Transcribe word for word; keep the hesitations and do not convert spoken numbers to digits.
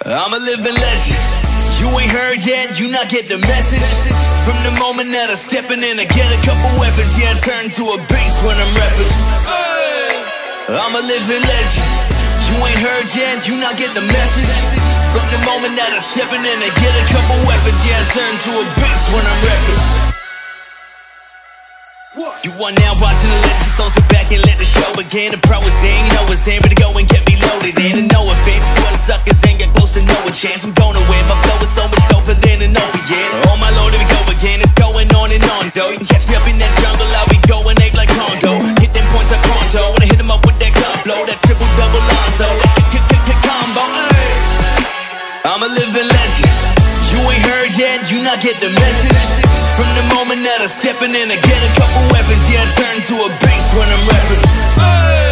I'm a living legend. You ain't heard yet, you not get the message. From the moment that I steppin' in, I get a couple weapons. Yeah, I turn to a beast when I'm rapping. I'm a living legend. You ain't heard yet, you not get the message. From the moment that I steppin' in, I get a couple weapons. Yeah, I turn to a beast when I'm rapping. You are now watching the legend, so sit back and let the show begin. The pro is in, you know it's in, ready to go and get me loaded in. And no offense, boy, the suckers ain't got close to no a chance. I'm gonna win, my flow is so much doper than an opiate. Oh my lord, here we go again, it's going on and on though. You can catch me up in that jungle, I'll be going ape like Congo. Hit them points like Pronto, when I hit them up with that gun blow. That triple double Lonzo, that kick, kick, kick, combo, ay. I'm a living legend. You ain't heard yet, you not get the message. From the moment that I steppin' in, I get a couple weapons. Yeah, I turn to a beast when I'm rapping.